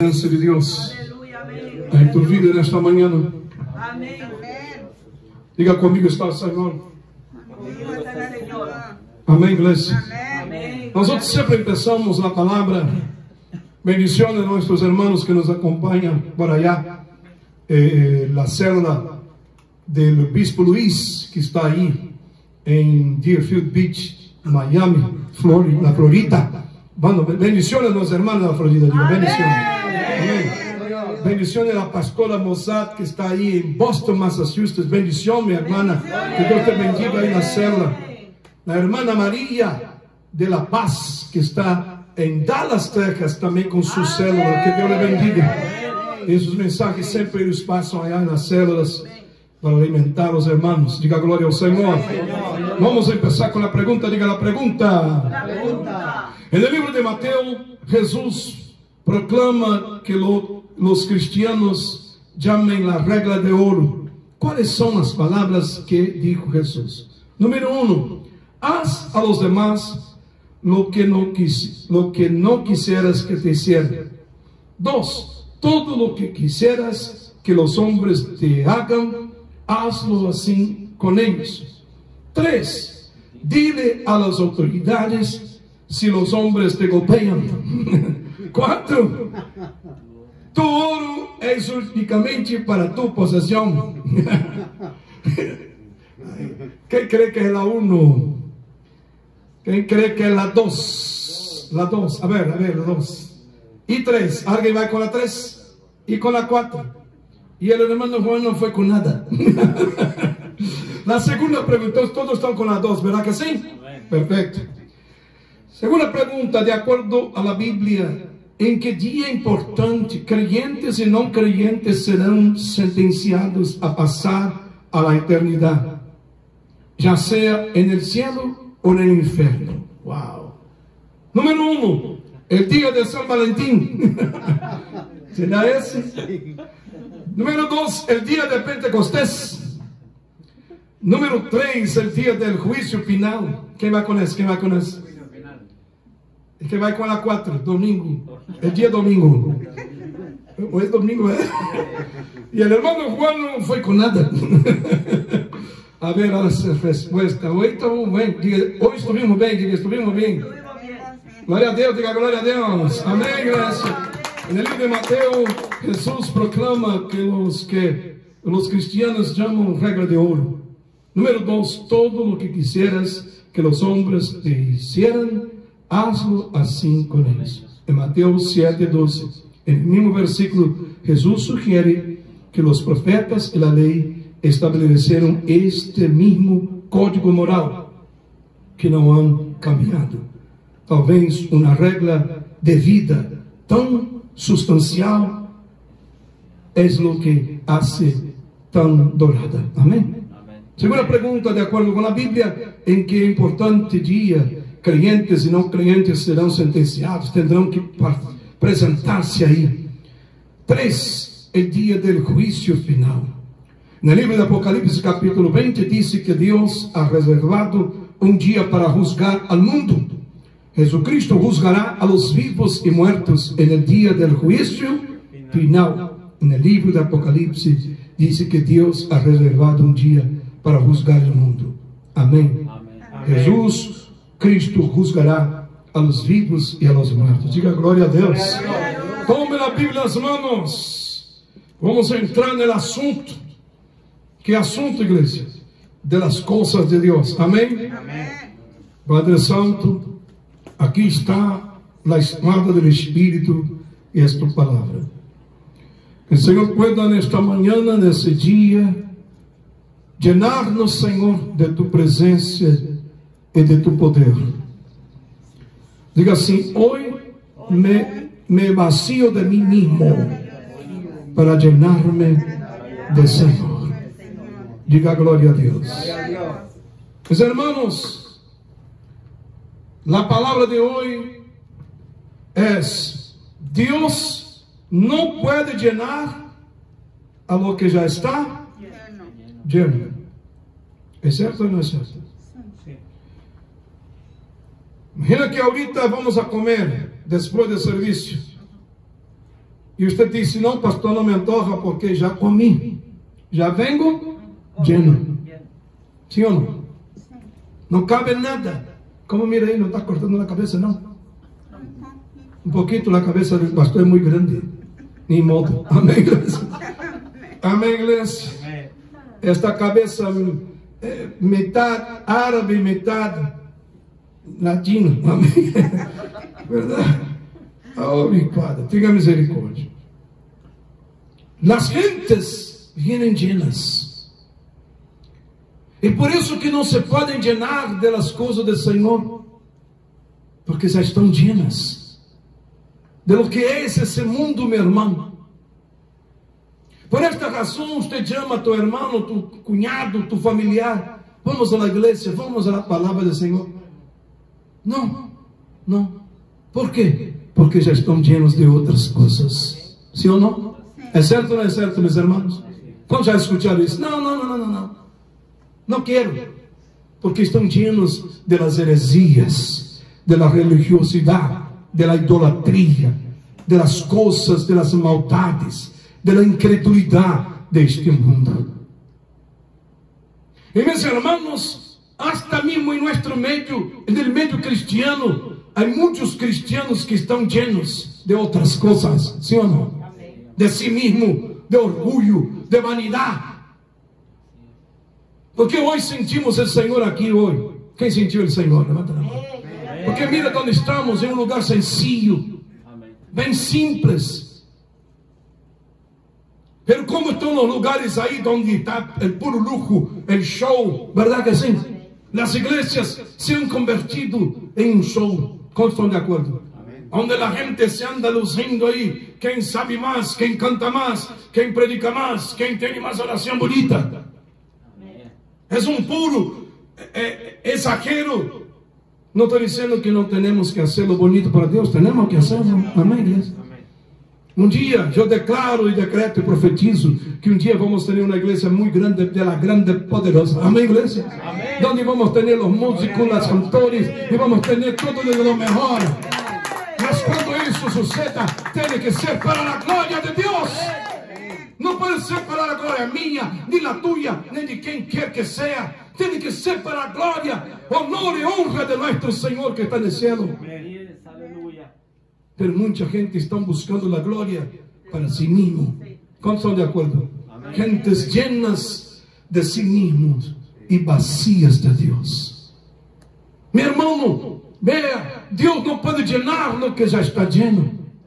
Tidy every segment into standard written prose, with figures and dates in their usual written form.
De Dios en tu vida en esta mañana. Diga conmigo, está el Señor. Amén, iglesia. Nosotros siempre empezamos la palabra. Bendiciones a nuestros hermanos que nos acompañan por allá. La célula del obispo Luis, que está ahí en Deerfield Beach, Miami, la Florida. Bueno, bendiciones a los hermanos de la Florida. Digo, bendiciones. Amén. Bendiciones a la pastora Mossad que está ahí en Boston, Massachusetts. Bendición, mi hermana. Que Dios te bendiga ahí en la célula. La hermana María de la Paz que está en Dallas, Texas, también con su célula. Que Dios le bendiga. Esos mensajes siempre ellos pasan allá en las células para alimentar a los hermanos. Diga gloria al Señor. Vamos a empezar con la pregunta. Diga la pregunta. En el libro de Mateo, Jesús proclama que los cristianos llamen la regla de oro. ¿Cuáles son las palabras que dijo Jesús? Número 1, haz a los demás lo que no quisieras que te hicieran. 2, todo lo que quisieras que los hombres te hagan, hazlo así con ellos. 3, dile a las autoridades si los hombres te golpean. 4, tu oro es únicamente para tu posesión. ¿Quién cree que es la 1? ¿Quién cree que es la 2? La 2, a ver, la 2. Y 3, ¿alguien va con la 3? Y con la 4. Y el hermano Juan no fue con nada. La segunda pregunta, todos están con la 2, ¿verdad que sí? Perfecto. Segunda pregunta, de acuerdo a la Biblia, ¿en qué día importante creyentes y no creyentes serán sentenciados a pasar a la eternidad? Ya sea en el cielo o en el infierno. Wow. Número 1, el día de San Valentín. ¿Será ese? Número 2, el día de Pentecostés. Número 3, el día del juicio final. ¿Quién va con eso? ¿Quién va con eso? ¿Quién va con la 4? Domingo. El día domingo. ¿O es domingo? Y el hermano Juan no fue con nada. A ver, ahora la respuesta. Hoy estamos bien. Hoy estuvimos bien. Diga, estuvimos bien. Gloria a Dios, diga gloria a Dios. Amén, gracias. En el libro de Mateo, Jesús proclama que los cristianos llaman regla de oro. Número 2, todo lo que quisieras que los hombres te hicieran, hazlo así con ellos. En Mateo 7:12, en el mismo versículo, Jesús sugiere que los profetas y la ley establecieron este mismo código moral que no han cambiado. Talvez una regla de vida tan sustancial es lo que hace tan dorada. Amén. Segunda pregunta, de acuerdo con la Biblia, ¿en qué importante día creyentes y no creyentes serán sentenciados? Tendrán que presentarse ahí. 3, el día del juicio final. En el libro de Apocalipsis capítulo 20 dice que Dios ha reservado un día para juzgar al mundo. Jesucristo juzgará a los vivos y muertos en el día del juicio final. En el libro de Apocalipsis dice que Dios ha reservado un día para juzgar el mundo. Amén. Jesús, Cristo juzgará a los vivos y a los muertos. Diga gloria a Dios. Tome la Biblia en las manos. Vamos a entrar en el asunto. ¿Qué asunto, iglesia? De las cosas de Dios. Amén. Padre Santo, aquí está la espada del Espíritu y es tu palabra. Que el Señor pueda en esta mañana, en ese día, llenarnos, Señor, de tu presencia y de tu poder. Diga así, hoy me vacío de mí mismo para llenarme del Señor. Diga gloria a Dios. Mis hermanos, la palabra de hoy es: Dios no puede llenar a lo que ya está lleno. ¿Es cierto o no es cierto? Imagina que ahorita vamos a comer después del servicio. Y usted dice, no, pastor, no me antoja porque ya comí. Ya vengo lleno. ¿Sí o no? No cabe nada. ¿Cómo mira ahí? ¿No está cortando la cabeza? No. Un poquito la cabeza del pastor es muy grande. Ni modo. Amén, iglesia. Amén, iglesia. Esta cabeza, mitad árabe, mitad latino. Amén. ¿Verdad? Oh, mi Padre, tenga misericordia. Las gentes vienen llenas. Y por eso que no se pueden llenar de las cosas del Señor, porque ya están llenas de lo que es ese mundo, mi hermano. Por esta razón usted llama a tu hermano, tu cuñado, tu familiar, vamos a la iglesia, vamos a la palabra del Señor. No, no. ¿Por qué? Porque ya están llenos de otras cosas. ¿Sí o no? ¿Es cierto o no es cierto, mis hermanos? ¿Cuántos ya escucharon eso? No. No quiero. Porque están llenos de las heresías, de la religiosidad, de la idolatría, de las cosas, de las maldades, de la incredulidad de este mundo. Y mis hermanos, hasta mismo en nuestro medio, en el medio cristiano, hay muchos cristianos que están llenos de otras cosas, ¿sí o no? De sí mismo, de orgullo, de vanidad. Porque hoy sentimos el Señor aquí hoy. ¿Quién sintió el Señor? Levanta la mano. Porque mira donde estamos, en un lugar sencillo, bien simples. Pero como están los lugares ahí donde está el puro lujo, el show, ¿verdad que sí? Las iglesias se han convertido en un show. ¿Cómo están de acuerdo? Donde la gente se anda luciendo ahí. ¿Quién sabe más? ¿Quién canta más? ¿Quién predica más? ¿Quién tiene más oración bonita? Es un puro exagero. No estoy diciendo que no tenemos que hacerlo bonito para Dios. Tenemos que hacerlo. Amén, iglesia. Un día yo declaro y decreto y profetizo que un día vamos a tener una iglesia muy grande, de la grande poderosa. Amén, iglesia. Amén. Donde vamos a tener los músicos, los cantores, y vamos a tener todo de lo mejor. Mas cuando eso suceda, tiene que ser para la gloria de Dios. No puede ser para la gloria mía, ni la tuya, ni de quien quiera que sea. Tiene que ser para la gloria, honor y honra de nuestro Señor que está en el cielo. Pero mucha gente está buscando la gloria para sí mismo. ¿Cuántos están de acuerdo? Amén. Gentes llenas de sí mismos y vacías de Dios. Mi hermano, vea, Dios no puede llenar lo que ya está lleno.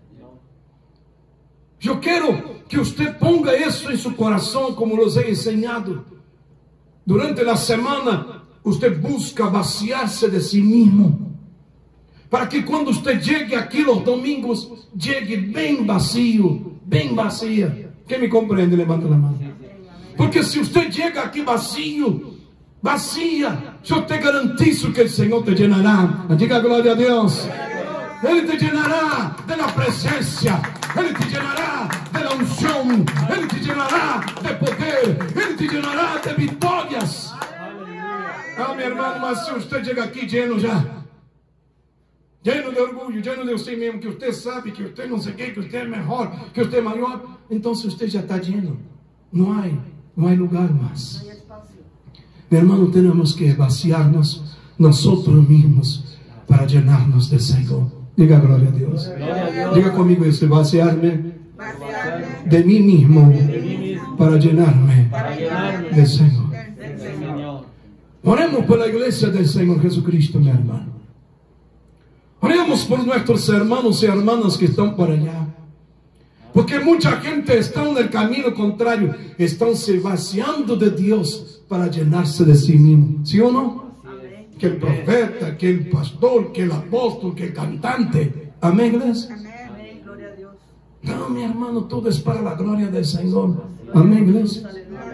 Yo quiero que usted ponga eso en su corazón, como los he enseñado. Durante la semana, usted busca vaciarse de sí mismo, para que cuando usted llegue aquí los domingos, llegue bien vacío, bien vacía. ¿Quién me comprende? Levanta la mano. Porque si usted llega aquí vacío, vacía, yo te garantizo que el Señor te llenará. Diga gloria a Dios. Él te llenará de la presencia, Él te llenará de la unción, Él te llenará de poder, Él te llenará de victorias. Ah, mi hermano, mas si usted llega aquí lleno ya, lleno de orgullo, lleno de usted mismo, que usted sabe, que usted no sé qué, que usted es mejor, que usted es mayor, entonces usted ya está lleno. No hay lugar más. Mi hermano, tenemos que vaciarnos nosotros mismos para llenarnos del Señor. Diga gloria a Dios. Diga conmigo eso, vaciarme de mí mismo para llenarme del Señor. Oremos por la iglesia del Señor Jesucristo, mi hermano. Oremos por nuestros hermanos y hermanas que están por allá. Porque mucha gente está en el camino contrario. Están se vaciando de Dios para llenarse de sí mismo. ¿Sí o no? Que el profeta, que el pastor, que el apóstol, que el cantante. Amén, iglesia. Amén, gloria a Dios. No, mi hermano, todo es para la gloria del Señor. Amén, iglesia.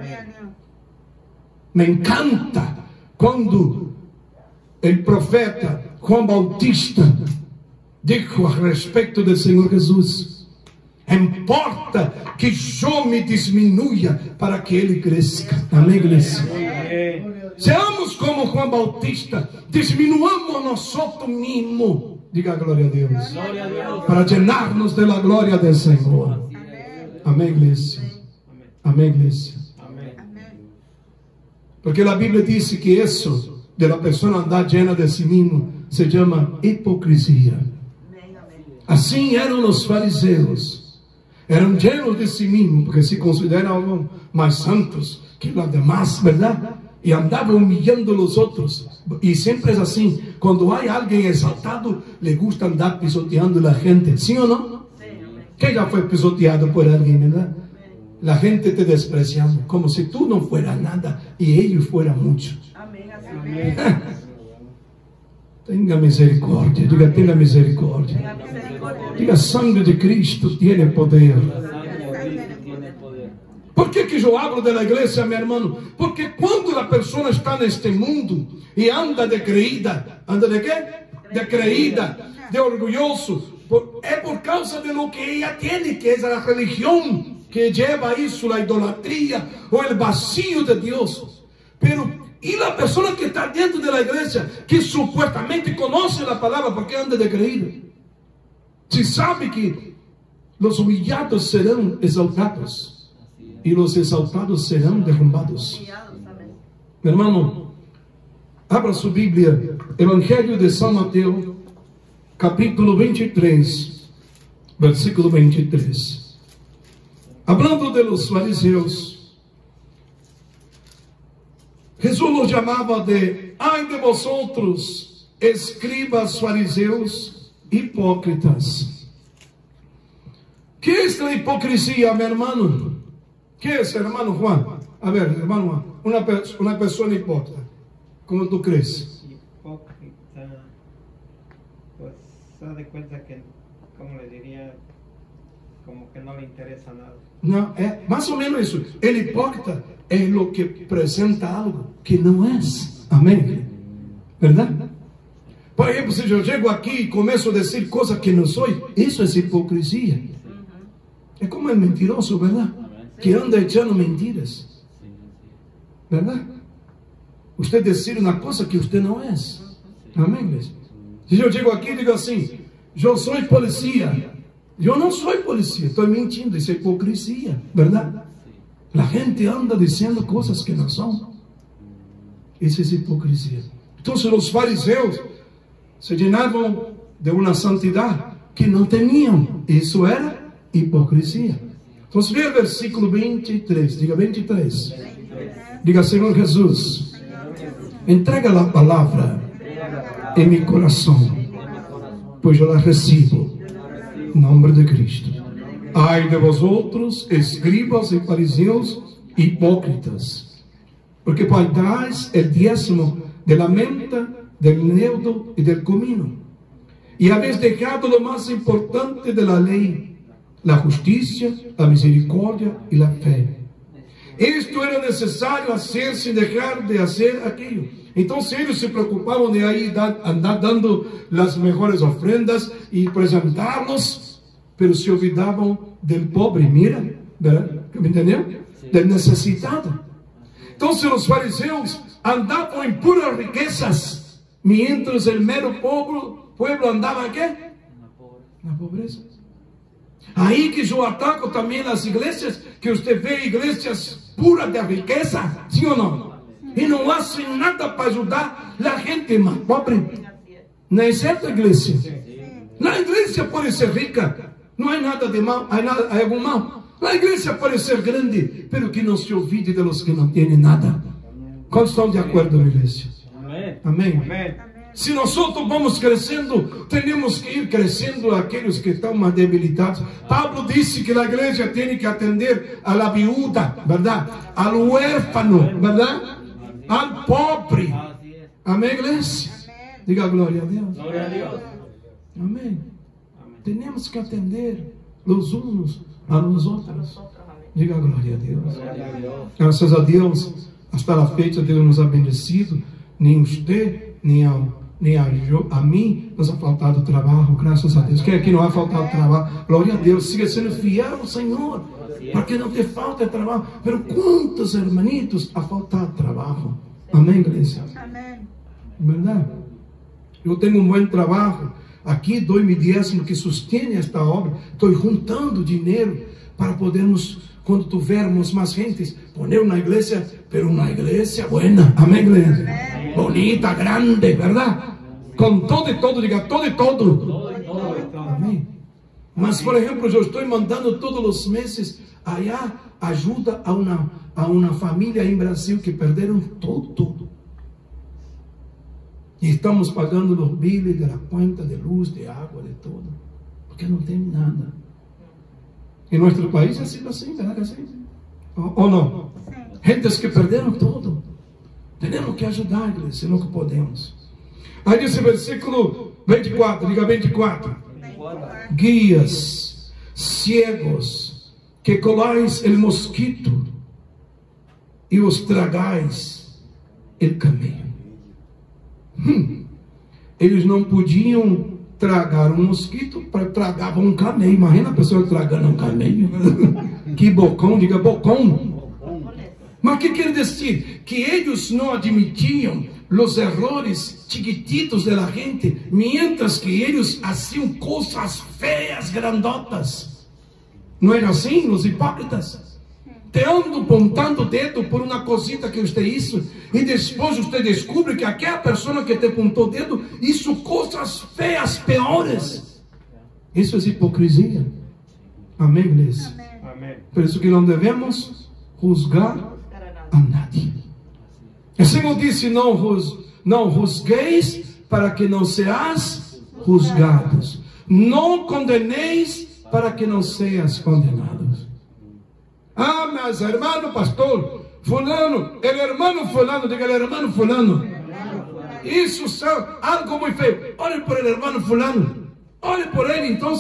Me encanta cuando el profeta Juan Bautista dijo al respecto del Señor Jesús: importa que yo me disminuya para que Él crezca. Amén, iglesia. Seamos como Juan Bautista, disminuamos nosotros mismos. Diga gloria a Dios. Para llenarnos de la gloria del Señor. Amén, iglesia. Amén, iglesia. Porque la Biblia dice que eso de la persona andar llena de sí mismo se llama hipocrisia. Así eran los fariseos. Eran llenos de sí mismos porque se consideraban más santos que los demás, ¿verdad? Y andaban humillando a los otros. Y siempre es así. Cuando hay alguien exaltado, le gusta andar pisoteando a la gente. ¿Sí o no? Que ya fue pisoteado por alguien, ¿verdad? La gente te despreciando, como si tú no fueras nada y ellos fueran mucho. Amén. Tenga misericordia, diga, tenga misericordia. Diga, sangre de Cristo tiene poder. ¿Por qué que yo hablo de la iglesia, mi hermano? Porque cuando la persona está en este mundo y anda de creída, ¿anda de qué? De creída, de orgulloso, es por causa de lo que ella tiene, que es la religión, que lleva eso, la idolatría o el vacío de Dios. Pero, y la persona que está dentro de la iglesia, que supuestamente conoce la palabra, porque anda de creído, si sabe que los humillados serán exaltados y los exaltados serán derrumbados. Mi hermano, abra su Biblia, Evangelio de San Mateo, capítulo 23, versículo 23. Hablando de los fariseos, Jesús los llamaba de: ay de vosotros, escribas fariseos, hipócritas. ¿Qué es la hipocresía, mi hermano? ¿Qué es, hermano Juan? A ver, hermano Juan, una persona hipócrita, ¿cómo tú crees? Hipócrita, pues se da cuenta que, ¿cómo le diría? Como que no le interesa nada. No, más o menos eso. El hipócrita es lo que presenta algo que no es. Amén. ¿Verdad? Por ejemplo, si yo llego aquí y comienzo a decir cosas que no soy, eso es hipocresía. Es como el mentiroso, ¿verdad? Que anda echando mentiras. ¿Verdad? Usted decir una cosa que usted no es. Amén. Si yo llego aquí y digo así: yo soy policía. Yo no soy policía, estoy mintiendo, es hipocresía, ¿verdad? La gente anda diciendo cosas que no son. Esa es hipocresía. Entonces los fariseos se llenaban de una santidad que no tenían. Eso era hipocresía. Entonces ve el versículo 23, diga 23. Diga: Señor Jesús, entrega la palabra en mi corazón, pues yo la recibo. Nombre de Cristo. Ay de vosotros, escribas y fariseos, hipócritas, porque pagáis el diezmo de la menta, del neudo y del comino, y habéis dejado lo más importante de la ley, la justicia, la misericordia y la fe. Esto era necesario hacer sin dejar de hacer aquello. Entonces ellos se preocupaban de ahí andar dando las mejores ofrendas y presentarlos, pero se olvidaban del pobre. Mira, ¿verdad? ¿Me entendió? Del necesitado. Entonces los fariseos andaban en puras riquezas, mientras el mero pueblo andaba ¿en qué? En la pobreza. Ahí que yo ataco también las iglesias, que usted ve iglesias puras de riqueza, ¿sí o no? Y no hacen nada para ayudar la gente más pobre. No es cierto, iglesia. La iglesia puede ser rica, no hay nada de mal, hay algo mal. La iglesia puede ser grande, pero que no se olvide de los que no tienen nada. ¿Cuántos están de acuerdo, iglesia? Amén. Amén. Si nosotros vamos creciendo, tenemos que ir creciendo a aquellos que están más debilitados. Pablo dice que la iglesia tiene que atender a la viuda, ¿verdad? Al huérfano, ¿verdad? Al pobre. Amén, iglesia. Diga gloria a Dios. Gloria a Dios. Amén. Tenemos que atender los unos a los otros. Diga gloria a Dios. Gracias a Dios, hasta la fecha Dios nos ha bendecido. Ni usted, ni a mí nos ha faltado trabajo, gracias a Deus. Que aqui não ha faltado trabajo, glória a Deus. Siga sendo fiel ao Senhor, para que não te falte trabajo. Pero quantos hermanitos ha faltado trabajo? Amém, igreja? Amém. ¿Verdad? Eu tenho um bom trabalho. Aqui dou mi diezmo que sostiene esta obra. Estou juntando dinheiro para podermos, quando tivermos mais gentes, poner uma igreja, pero uma igreja buena. Amém, igreja? Bonita, grande, verdade? Com todo e todo, diga todo e todo. Amém. Mas, por exemplo, eu estou mandando todos os meses allá ajuda a uma família em Brasil que perderam todo. E estamos pagando os biles da conta de luz, de água, de tudo. Porque não tem nada. Em nosso país é assim, verdade? Assim? Ou não? Gentes que perderam tudo. Temos que ajudar, igreja, no que podemos. Aí diz o versículo 24, diga 24. Guias, ciegos, que colais el mosquito e os tragais el camello. Eles não podiam tragar um mosquito, para tragavam um camello. Imagina a pessoa tragando um camello. Que bocão, diga bocão. Mas o que quer dizer? Que eles não admitiam os errores chiquititos da gente, mientras que eles faziam coisas feias, grandotas. Não era assim, os hipócritas? Te ando apontando o dedo por uma cosita que você hizo, e depois você descobre que aquela pessoa que te apontou o dedo hizo coisas feias, piores. Isso é hipocrisia. Amém, igreja? Amém. Por isso que não devemos juzgar a nadie. O Senhor disse: não juzgueis para que não seas juzgados. Não condeneis para que não seas condenados. Ah, meus irmãos, pastor, fulano, el hermano fulano, diga el hermano fulano. Isso é algo muito feio. Olhe por el hermano fulano. Olhe por ele, então.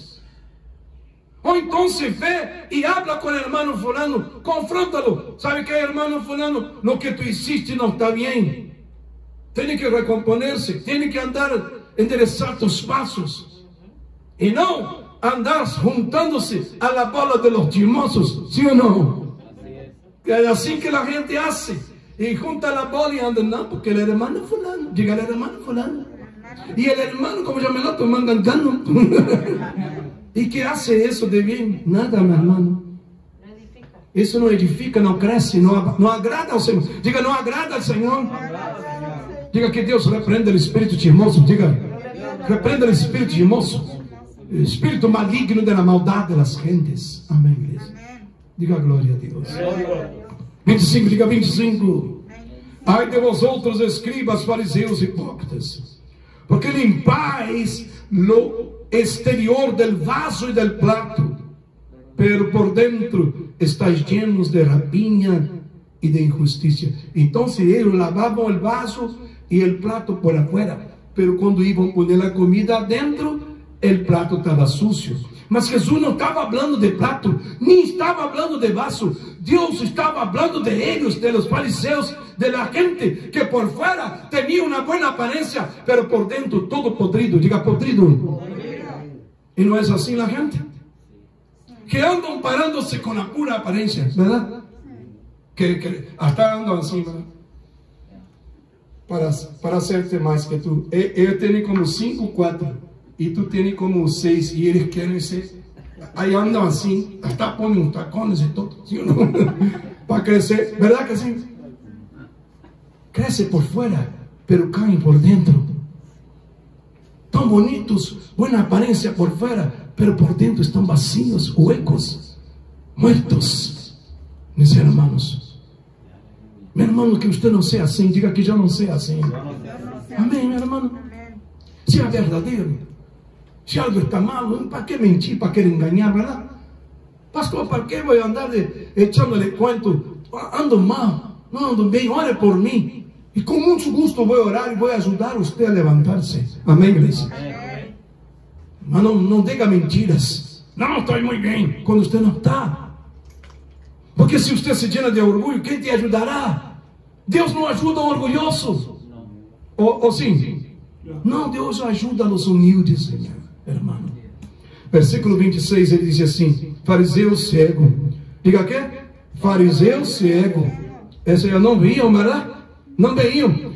Ou então vê e habla com o hermano fulano, confronta-lo. Sabe que, hermano fulano, lo que tu hiciste não está bem. Tem que recomponer-se, tem que andar, enderezar tus passos. E não andar juntando-se a la bola de los chismosos, ¿sí ou não? É assim que a gente hace. E junta a bola e anda, não, porque el hermano fulano, diga el hermano fulano. E el hermano, como já me lo estou mandando. E que hace isso de bem? Nada, meu irmão. Isso não edifica, não cresce, não agrada ao Senhor. Diga, não agrada ao Senhor. Diga que Deus repreenda o espírito chismoso. Diga, repreenda o espírito chismoso. O espírito maligno da maldade das gentes. Amém, igreja. Diga glória a Deus. 25, diga 25. Ai de vosotros, escribas, fariseus, hipócritas, porque limpais lo exterior del vaso y del plato, pero por dentro estáis llenos de rapiña y de injusticia. Entonces ellos lavaban el vaso y el plato por afuera, pero cuando iban a poner la comida adentro, el plato estaba sucio. Mas Jesús no estaba hablando de plato, ni estaba hablando de vaso. Dios estaba hablando de ellos, de los fariseos, de la gente que por fuera tenía una buena apariencia, pero por dentro todo podrido. Diga podrido. E não é assim a gente? Que andam parándose com a pura aparência, verdade? Que hasta andam assim, verdade? Para ser mais que tu. Eu tenho como 5, 4. E tu tens como 6. E eles querem ser. Aí andam assim. Até põem uns tacones e tudo. ¿Sí ou não? Para crescer. Verdade que assim? Cresce por fora, pero caem por dentro. Tão bonitos, buena aparência por fora, pero por dentro estão vazios, huecos, muertos. Meus irmãos, meu irmão, que você não seja assim, diga que já não seja assim. Amém, meu irmão? Se é verdadeiro, se algo está mal, para que mentir, para que enganar, verdade? Pastor, para que vou andar echando-lhe cuento? Ando mal, não ando bem, ore por mim. E com muito gosto vou orar e vou ajudar você a levantar-se. Amém, igreja? Mas não diga mentiras. Não, estou muito bem. Quando você não está. Porque se você se llena de orgulho, quem te ajudará? Deus não ajuda o orgulhoso. Ou sim? Não, Deus ajuda os humildes, irmão. Versículo 26, ele diz assim: fariseu cego. Diga o quê? Fariseu cego. Esse eu não viam, verdade? Não veían.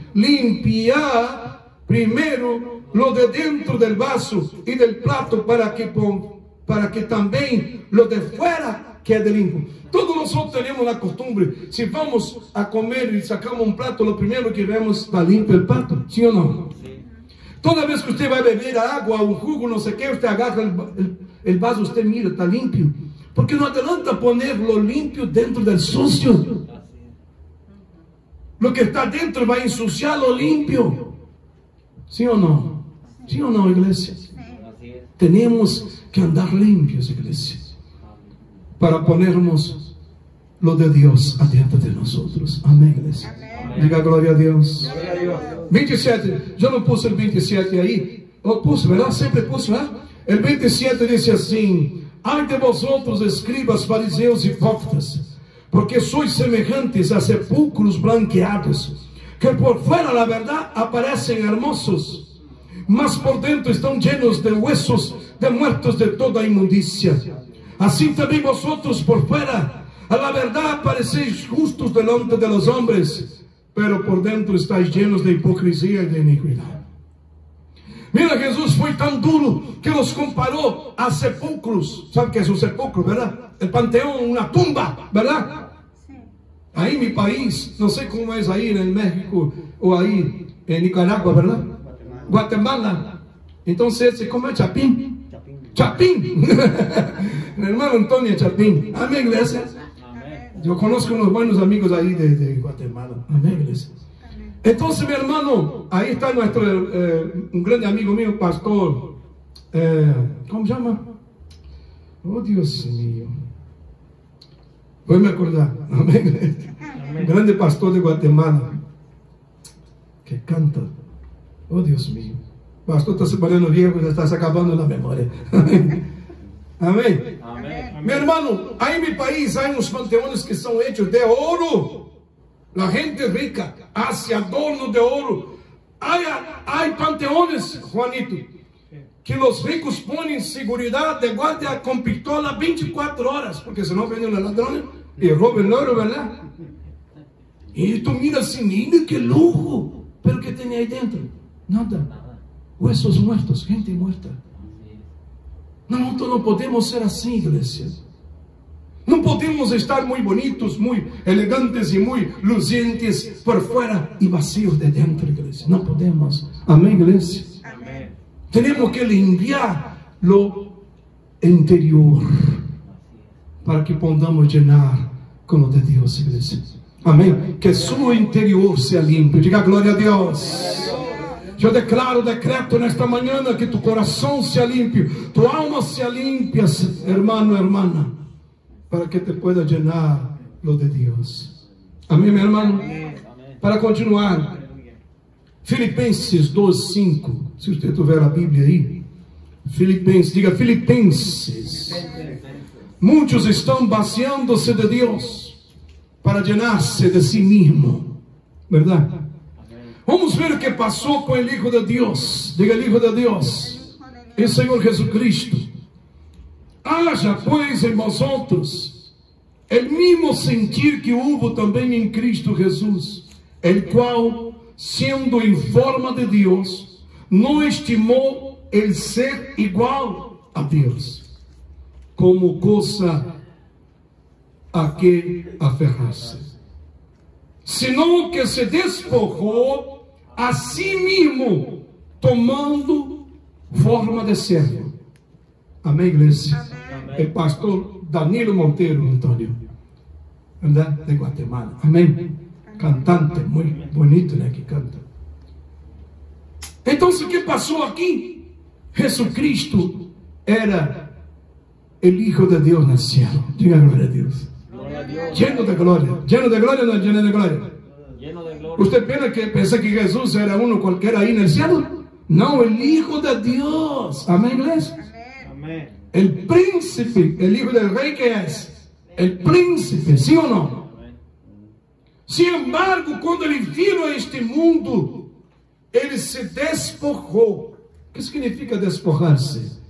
Limpiar primero lo de dentro del vaso y del plato para que para que también lo de fuera quede limpio. Todos nosotros tenemos la costumbre, si vamos a comer y sacamos un plato, lo primero que vemos, está limpio el plato, ¿sí o no? Sí. Toda vez que usted va a beber agua, un jugo, no sé qué, usted agarra el vaso, usted mira, está limpio. Porque no adelanta ponerlo limpio dentro del sucio. Lo que está dentro va a ensuciar lo limpio. ¿Sí o no? ¿Sí o no, iglesia? Tenemos que andar limpios, iglesia, para ponernos lo de Dios adentro de nosotros. Amén, iglesia. Amén. Diga gloria a Dios. Gloria a Dios. 27, yo no puse el 27 ahí. Lo puse, ¿verdad? Siempre puse, ¿verdad? El 27 dice así: ay de vosotros, escribas, fariseos y hipócritas, porque sois semejantes a sepulcros blanqueados, que por fuera, la verdad, aparecen hermosos, mas por dentro están llenos de huesos de muertos de toda inmundicia. Así también vosotros por fuera, a la verdad, parecéis justos delante de los hombres, pero por dentro estáis llenos de hipocresía y de iniquidad. Mira, Jesús fue tan duro que los comparó a sepulcros. ¿Sabe qué es un sepulcro, verdad? El panteón, una tumba, ¿verdad? Sí. Ahí en mi país, no sé cómo es ahí en el México o ahí en Nicaragua, ¿verdad? Guatemala. Entonces, ¿cómo es? Chapín. Chapín. Mi hermano Antonio Chapín. Amén, iglesia. Yo conozco unos buenos amigos ahí de Guatemala. Amén, iglesia. Entonces, mi hermano, ahí está nuestro, un grande amigo mío, pastor, ¿cómo se llama? Oh, Dios mío. Voy a me acordar. Amén. Un grande pastor de Guatemala, que canta. Oh, Dios mío. Pastor está se poniendo viejo, ya está acabando la memoria. Amén. Amén. Amén. Mi hermano, ahí en mi país hay unos panteones que son hechos de oro. La gente rica hace adornos de oro. Hay panteones, Juanito, que los ricos ponen seguridad de guardia con pistola 24 horas, porque si no vienen los ladrones y roban el oro, ¿verdad? Y tú miras así, mira qué lujo, pero ¿qué tenía ahí dentro? Nada. Huesos muertos, gente muerta. Nosotros no podemos ser así, iglesia. No podemos estar muy bonitos, muy elegantes y muy lucientes por fuera y vacíos de dentro, iglesia. No podemos. Amén, iglesia. Amén. Tenemos que limpiar lo interior para que podamos llenar con lo de Dios, iglesia. Amén. Que su interior sea limpio. Diga gloria a Dios. Yo decreto en esta mañana que tu corazón sea limpio, tu alma sea limpia, hermano, hermana, para que te pueda llenar lo de Dios. Amén, mi hermano. Amén. Para continuar, Filipenses 2:5. Si usted tuviera la Biblia ahí, Filipenses, diga Filipenses. Muchos están vaciándose de Dios para llenarse de sí mismo, ¿verdad? Vamos a ver qué pasó con el Hijo de Dios. Diga el Hijo de Dios, el Señor Jesucristo. Haya pues en vosotros el mismo sentir que hubo también en Cristo Jesús, el cual, siendo en forma de Dios, no estimó el ser igual a Dios como cosa a que aferrarse, sino que se despojó a sí mismo, tomando forma de servo. Amén, iglesia. Amén. El pastor Danilo Monteiro, Antonio, ¿verdad? De Guatemala. Amén. Cantante, muy bonito, ¿no? Que canta. Entonces, ¿qué pasó aquí? Jesucristo era el Hijo de Dios en el cielo. Diga gloria a Dios. Lleno de gloria. Lleno de gloria, no lleno de gloria. ¿Usted piensa que Jesús era uno cualquiera ahí en el cielo? No, el Hijo de Dios. Amén, iglesia. Amén. El príncipe, el hijo del rey, que es el príncipe, ¿sí o no? Sin embargo, cuando él vino a este mundo, él se despojó. ¿Qué significa despojarse?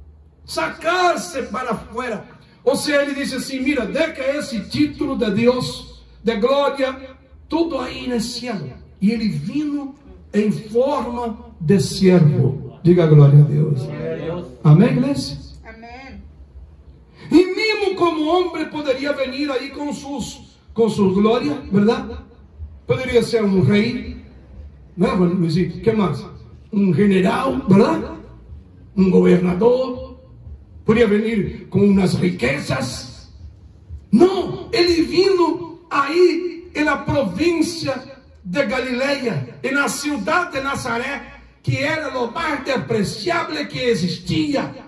Sacarse para afuera. O sea, ele dice assim, mira, deja esse título de Deus, de glória, tudo aí no cielo. E ele vino em forma de servo. Diga glória a Deus. Amém, igreja? Amém. como hombre podría venir ahí con sus glorias, ¿verdad? Podría ser un rey, ¿no? Bueno, Luisito, ¿qué más? Un general, ¿verdad? Un gobernador. Podría venir con unas riquezas. No, él vino ahí en la provincia de Galilea, en la ciudad de Nazaret, que era lo más despreciable que existía.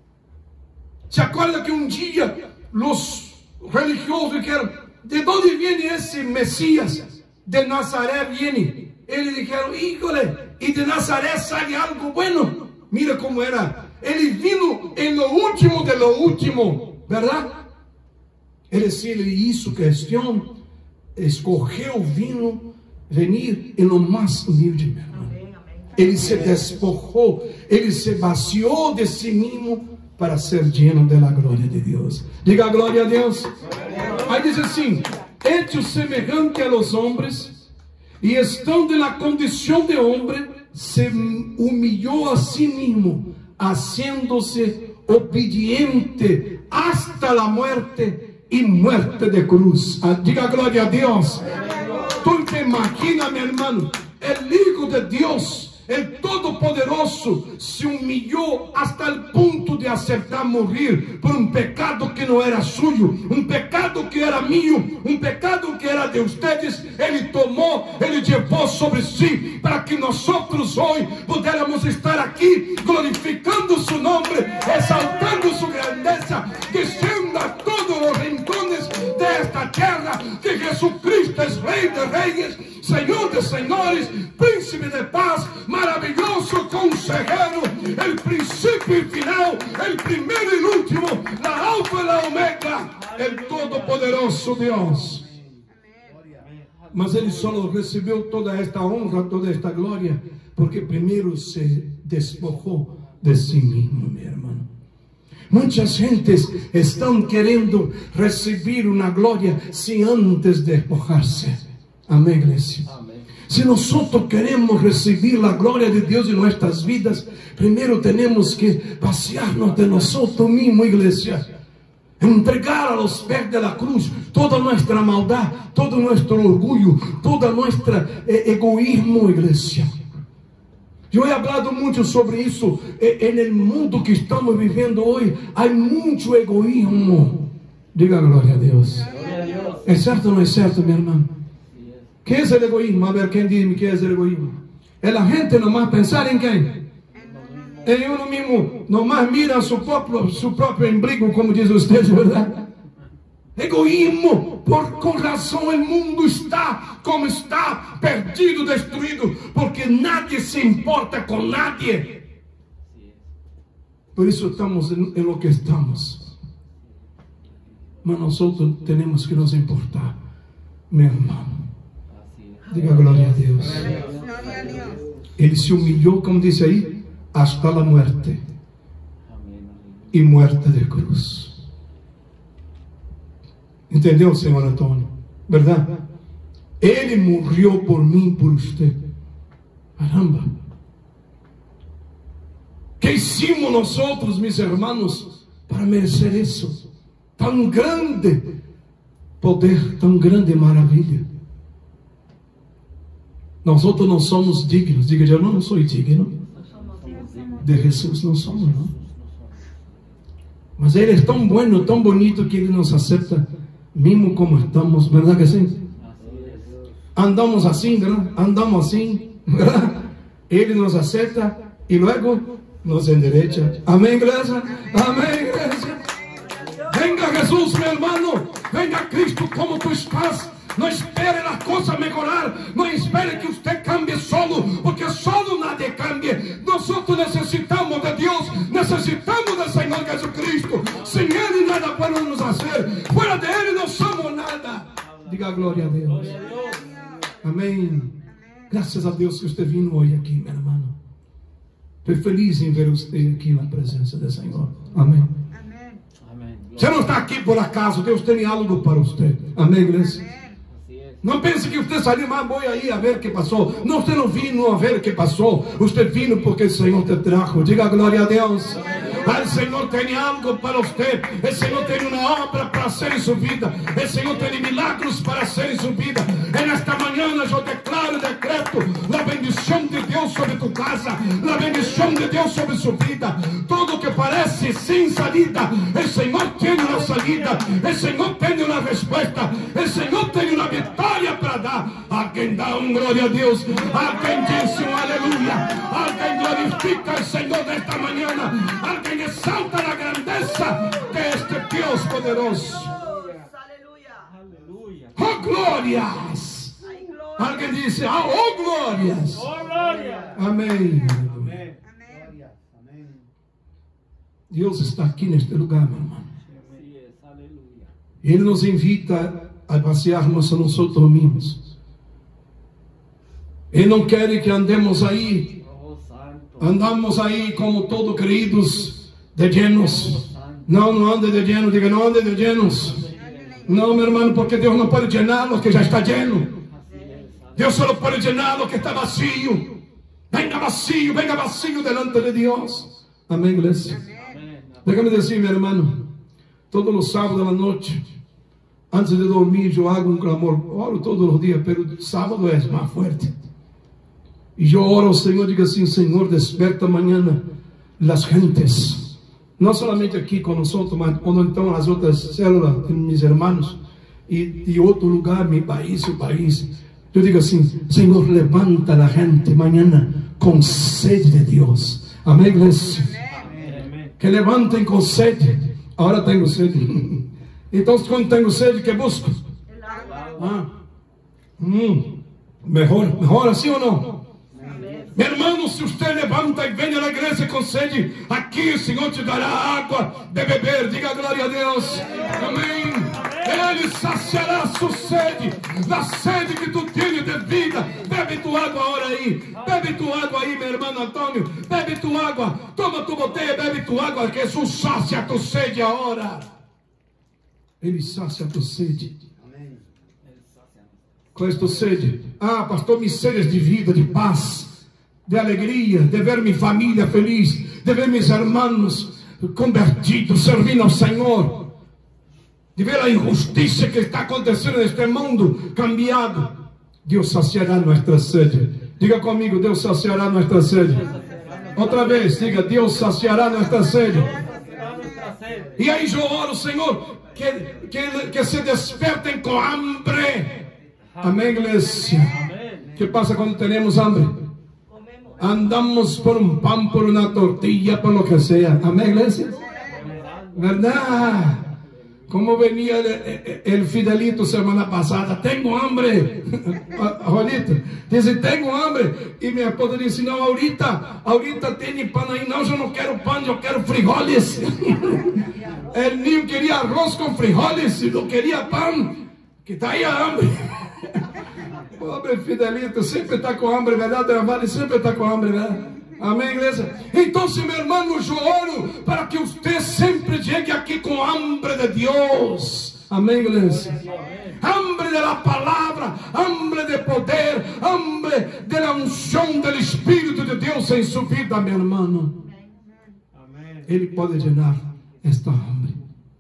¿Se acuerda que un día los religiosos dijeron, ¿de dónde viene ese Mesías? De Nazaret viene. Ellos dijeron, híjole, y de Nazaret sale algo bueno. Mira cómo era. Él vino en lo último de lo último, ¿verdad? Es decir, él hizo cuestión, escogió, vino, venir en lo más humilde, mi hermano. Él se despojó, él se vació de sí mismo para ser lleno de la gloria de Dios. Diga gloria a Dios. Ahí dice así, hecho semejante a los hombres, y estando en la condición de hombre, se humilló a sí mismo, haciéndose obediente hasta la muerte y muerte de cruz. Diga gloria a Dios. Tú te imaginas, mi hermano, el Hijo de Dios, el Todopoderoso, se humilló hasta el punto de aceptar morir por un pecado que no era suyo, un pecado que era mío, un pecado que era de ustedes. Él tomó, Él llevó sobre sí, para que nosotros hoy pudiéramos estar aquí glorificando su nombre, exaltando su grandeza, diciendo a todos los rincones de esta tierra que Jesucristo es Rey de Reyes, Señor de señores, Príncipe de paz, maravilloso consejero, el principio y final, el primero y el último, la alfa y la omega, el todopoderoso Dios. Mas Él solo recibió toda esta honra, toda esta gloria, porque primero se despojó de sí mismo, mi hermano. Muchas gentes están queriendo recibir una gloria sin antes despojarse. Amén, iglesia. Amén. Si nosotros queremos recibir la gloria de Dios en nuestras vidas, primero tenemos que vaciarnos de nosotros mismos, iglesia. Entregar a los pies de la cruz toda nuestra maldad, todo nuestro orgullo, todo nuestro egoísmo, iglesia. Yo he hablado mucho sobre eso. En el mundo que estamos viviendo hoy hay mucho egoísmo. Diga gloria a Dios. ¿Es cierto o no es cierto, mi hermano? ¿Qué es el egoísmo? A ver, ¿quién dice qué es el egoísmo? Es la gente nomás pensar en quién. En uno mismo, nomás mira su propio ombligo, como dice usted, ¿verdad? Egoísmo. Con razón el mundo está como está, perdido, destruido, porque nadie se importa con nadie. Por eso estamos en lo que estamos. Mas nosotros tenemos que nos importar, mi hermano. Diga gloria a Dios. Él se humilló, como dice ahí, hasta la muerte y muerte de cruz. ¿Entendió, señor Antonio? ¿Verdad? Él murió por mí y por usted. Caramba. ¿Qué hicimos nosotros, mis hermanos, para merecer eso? Tan grande poder, tan grande maravilla. Nosotros no somos dignos. Diga, yo no soy digno de Jesús, no somos, ¿no? Mas Él es tan bueno, tan bonito, que Él nos acepta mismo como estamos, ¿verdad que sí? Andamos así, ¿verdad? Andamos así, ¿verdad? Él nos acepta y luego nos enderecha. Amén, iglesia. Amén, iglesia. Venga Jesús, mi hermano. Venga Cristo como tú estás. No espere las cosas mejorar. No espere que usted cambie solo, porque solo nadie cambie. Nosotros necesitamos de Dios. Necesitamos del Señor Jesucristo. Sin Él nada podemos hacer. Fuera de Él no somos nada. Diga gloria a Dios. Amén. Gracias a Dios que usted vino hoy aquí, mi hermano. Estoy feliz en ver usted aquí en la presencia del Señor. Amén. Usted no está aquí por acaso. Deus tem algo para usted. Amén, iglesia. Não pense que você saiu, mas voy aí a ver o que passou. Não, você não vino a ver o que passou. Você vino porque o Senhor te trajo. Diga glória a Deus. El Señor tiene algo para usted. El Señor tiene una obra para hacer en su vida. El Señor tiene milagros para hacer en su vida. En esta mañana yo declaro y decreto la bendición de Dios sobre tu casa, la bendición de Dios sobre su vida. Todo que parece sin salida, el Señor tiene una salida. El Señor tiene una respuesta. El Señor tiene una victoria para dar. Alguien da un gloria a Dios. Alguien dice un aleluya. Alguien glorifica al Señor de esta mañana. Alguien exalta la grandeza de este Dios poderoso. Aleluya. ¡Oh, glorias! Alguien dice, ¡oh, glorias! Oh, gloria. Amén. Amén. Dios está aquí en este lugar, mi hermano. Así es. Aleluya. Él nos invita a pasearnos a nosotros mismos. Él no quiere que andemos ahí. Oh, santo. Andamos ahí como todos creídos de llenos. No, no ande de lleno. Diga, no ande de llenos. No, mi hermano, porque Dios no puede llenar lo que ya está lleno. Dios solo puede llenar lo que está vacío. Venga vacío delante de Dios. Amén, iglesia. Déjame decir, mi hermano, todos los sábados de la noche, antes de dormir, yo hago un clamor. Oro todos los días, pero el sábado es más fuerte. Y yo oro al Señor, digo así, Señor, despierta mañana las gentes. No solamente aquí con nosotros, mas cuando están las otras células de mis hermanos. Y de otro lugar, mi país, su país. Yo digo así, Señor, levanta la gente mañana con sed de Dios. Amén, iglesia. Que levantem com sede. Ahora tengo sede. Entonces, cuando tengo sede, ¿qué busco? Mejor así o no? Mi hermano, si usted levanta y viene a la iglesia con sede, aquí el Señor te dará agua de beber. Diga gloria a Dios. Amén. Ele saciará su sede, la sede que tú tienes de vida. Bebe tu agua ahora aí. Bebe tu agua aí, meu irmão Antônio. Bebe tu agua. Toma tu botella, bebe tu agua. Que Jesus sacia tu sede agora. Ele sacia tu sede. Qual é a tua sede? Ah, pastor, minha sede é de vida, de paz, de alegria, de ver minha família feliz, de ver meus irmãos convertidos, servindo ao Senhor. De ver a injustiça que está acontecendo neste mundo cambiado. Deus saciará nossa sede. Diga comigo, Deus saciará nossa sede. Outra vez, diga, Deus saciará nossa sede. E aí eu oro, Senhor, que se despertem com hambre. Amém, igreja? O que passa quando temos hambre? Andamos por um pão, por uma tortilla, por lo que seja. Amém, igreja? Verdade? Como venía el Fidelito semana pasada, tengo hambre. Rolito, dice, tengo hambre. Y mi esposa dice, no, ahorita tiene pan ahí. No, yo no quiero pan, yo quiero frijoles. El niño quería arroz con frijoles y no quería pan. Que traía hambre. Pobre Fidelito, siempre está con hambre, ¿verdad? Vale, siempre está con hambre, ¿verdad? Amém, igreja? Então, meu irmão, eu oro para que você sempre chegue aqui com hambre de Deus. Amém, igreja? Hambre de la palavra, hambre de poder, hambre de la unção do Espírito de Deus em sua vida, meu irmão. Ele pode llenar esta hambre.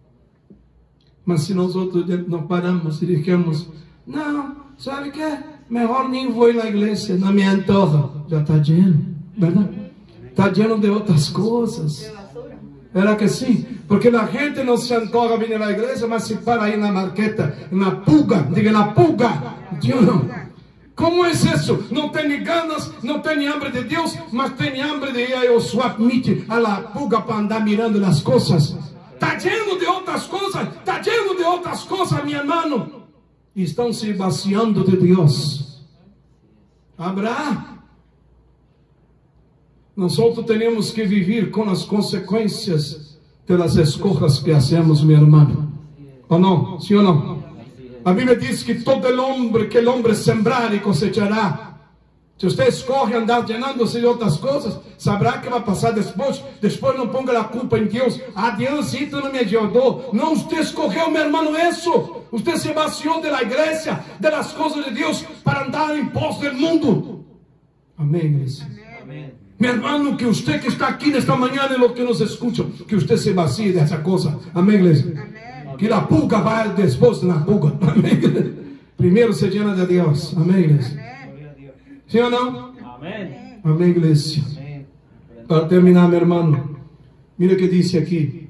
Mas se nós outros não paramos e dizemos, não, sabe o que? Melhor nem vou na igreja, não me antoja. Já está lleno. ¿Verdad? Está lleno de otras cosas. ¿Verdad que sí? Porque la gente no se antoja venir a la iglesia, mas se para ahí en la marqueta, en la pulga. Diga, en la pulga. Dios no. ¿Cómo es eso? No tiene ganas, no tiene hambre de Dios, mas tiene hambre de ir a swap meet, a la pulga para andar mirando las cosas. Está lleno de otras cosas. Está lleno de otras cosas, mi hermano. Y están se vaciando de Dios. ¿Habrá? Nosotros tenemos que vivir con las consecuencias de las escojas que hacemos, mi hermano. ¿O no? ¿Sí o no? La Biblia dice que todo el hombre, que el hombre sembrar y cosechará. Si usted escoge andar llenándose de otras cosas, sabrá que va a pasar después. Después no ponga la culpa en Dios. Ah, Diosito no me ayudó. No, usted escogió, mi hermano, eso. Usted se vació de la iglesia, de las cosas de Dios, para andar en pos del mundo. Amén, iglesia. Amén. Mi hermano, que usted que está aquí en esta mañana y los que nos escuchan, que usted se vacíe de esa cosa. Amén, iglesia. Que la pulga va después de la pulga. Amén. Primero se llena de Dios. Amén, iglesia. Gloria a Dios. ¿Sí o no? Amén. Amén, iglesia. Amén. Para terminar, mi hermano, mire que dice aquí.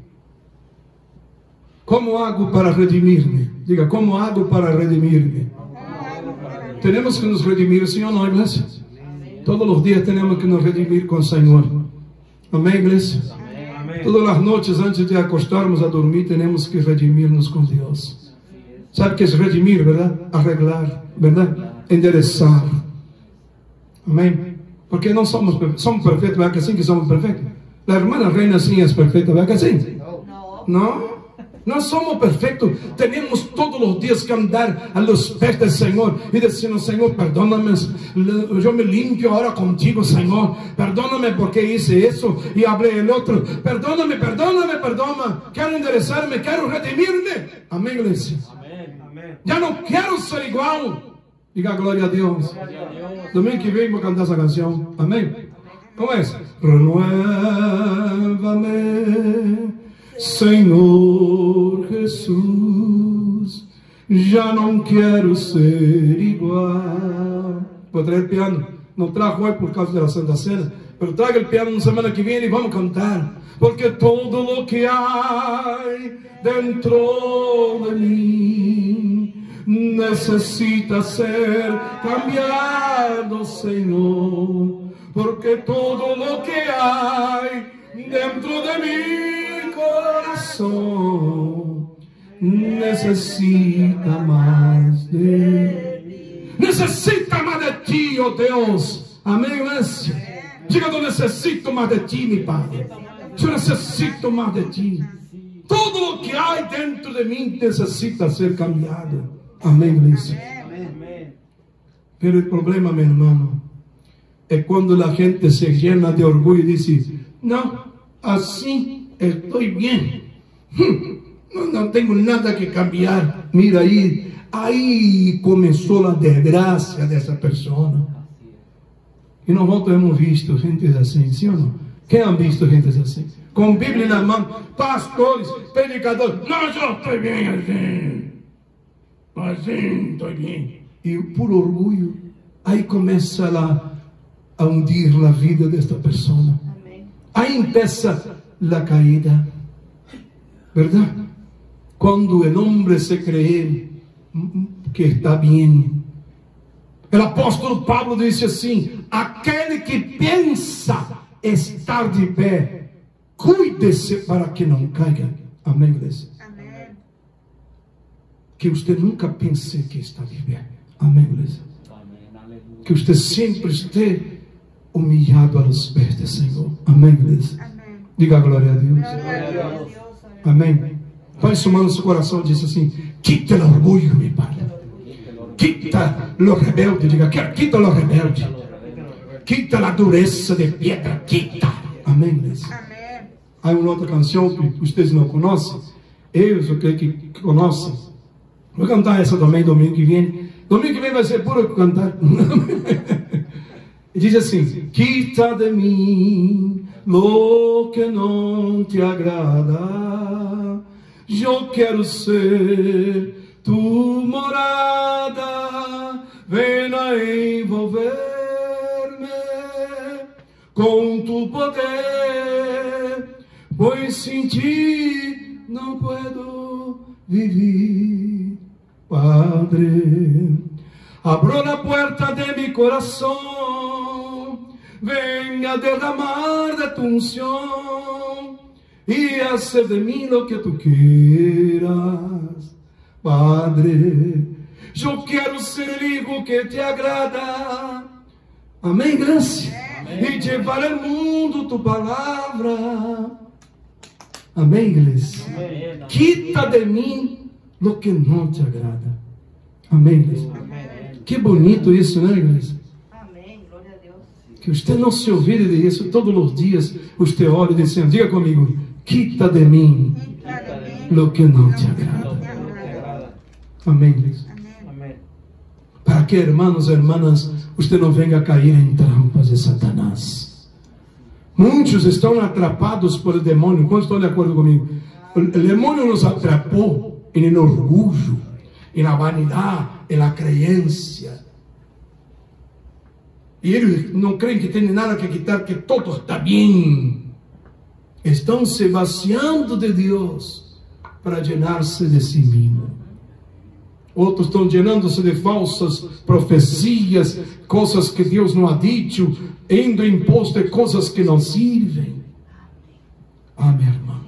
¿Cómo hago para redimirme? Diga, ¿cómo hago para redimirme? Tenemos que nos redimir, ¿sí o no, iglesia? Todos los días tenemos que nos redimir con el Señor. Amén, iglesia. Amén. Todas las noches antes de acostarnos a dormir tenemos que redimirnos con Dios. ¿Sabe qué es redimir, verdad? Arreglar, ¿verdad? Enderezar. Amén. Porque no somos perfectos, ¿verdad que sí que somos perfectos? La hermana Reina sí es perfecta, ¿verdad que sí? No. No somos perfectos. Tenemos todos los días que andar a los pies del Señor y decirnos, Señor, perdóname. Yo me limpio ahora contigo, Señor. Perdóname porque hice eso y hablé el otro. Perdóname. Quiero enderezarme, quiero redimirme. Amén, iglesia. Amén. Ya no quiero ser igual. Diga gloria a Dios. Domingo que viene voy a cantar esa canción. Amén. ¿Cómo es? Renuévame, Senhor Jesus, já não quero ser igual. Vou trazer o piano. Não trago hoje por causa da Santa Cena, mas trago o piano na semana que vem e vamos cantar. Porque todo lo que hay dentro de mí necesita ser cambiado, Senhor. Porque todo lo que hay dentro de mí corazón necesita más de ti, oh Dios. Amén, iglesia. Diga, yo necesito más de ti, mi Padre. Yo necesito más de ti. Todo lo que hay dentro de mí necesita ser cambiado. Amén, iglesia. Amén. Pero el problema, mi hermano, es cuando la gente se llena de orgullo y dice, no, así estoy bien. No tengo nada que cambiar. Mira, ahí comenzó la desgracia de esa persona. Y nosotros hemos visto gente así, ¿sí o no? ¿Qué han visto gente así? Con Biblia en la mano, pastores, predicadores. No, yo estoy bien así estoy bien. Y por orgullo, ahí comienza a hundir la vida de esta persona. Ahí empieza la caída, ¿verdad? Cuando el hombre se cree que está bien. El apóstolo Pablo dice así: aquel que piensa estar de pé, cuídese para que no caiga. Amén, iglesia. Amén. Que usted nunca piense que está de pé. Amén, iglesia. Que usted siempre esté humillado a los pies del Señor. Amén, iglesia. Amén. Diga gloria a Dios. Gloria a Dios. Amém. Põe sua mão no seu coração e diz assim: quita o orgulho, meu Pai. Quita o rebelde. Diga: quita o rebelde. Quita a dureza de pedra. Quita. Amém, igreja. Amém. Há uma outra canção que vocês não conhecem. Eu creio que conhecem. Vou cantar essa também domingo que vem. Domingo que vem vai ser puro cantar. E diz assim: quita de mim lo que não te agrada, eu quero ser tu morada, ven a envolver-me com tu poder, pois sem ti não puedo vivir. Padre, abro la puerta de mi corazón, ven a derramar de tu unción y hacer de mí lo que tú quieras. Padre, yo quiero ser el hijo que te agrada. Amén, gracias. Y llevar al mundo tu palabra. Amén, iglesia. Amén. Quita de mí lo que no te agrada. Amén, iglesia. Qué bonito isso, né, igreja? Amém. Glória a Deus. Que usted não se olvide de isso. Todos os dias usted ore dizendo: diga comigo, quita de mim Quita de mim lo que não te lo agrada. que não te agrada. Amém, igreja. Amém. Amén. Para que, hermanos e hermanas, usted não venha a cair em trampas de Satanás. Muitos estão atrapados por el demônio. ¿Cuántos estão de acordo comigo? El demônio nos atrapou en el orgullo, en la vanidad, en la creencia. E eles não creem que tem nada que quitar, que todo está bem. Estão se vaciando de Deus para llenar-se de si mesmo. Outros estão llenando-se de falsas profecias, coisas que Deus não ha dicho, indo em pos de coisas que não servem. Ah, meu irmão.